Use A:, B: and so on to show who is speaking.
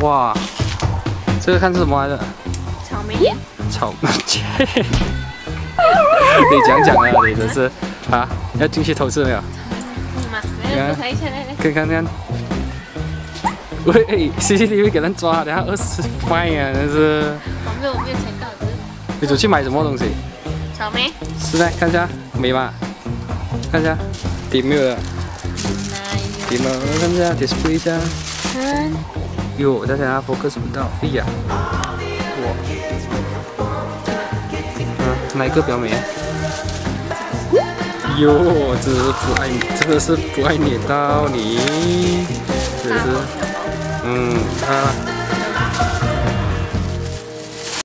A: 哇，这个看是什么来的？
B: 草莓叶。
A: 草莓叶。你讲讲啊，你真是啊，要进去偷吃没有？
B: 来，看一下来。
A: 看。喂 ，CCTV 给人抓，等下20块啊，真是。
B: 我没有钱到，只是。
A: 你走去买什么东西？
B: 草莓。
A: 是的，看一下，美吗？看一下，点没有的？点了，看一下 ，display 一下。
B: 看。
A: 哟，大家 focus 不到，哎呀，哇，哪一个比较美？哟，这是不爱你，这个是不爱你到你，这是，啊。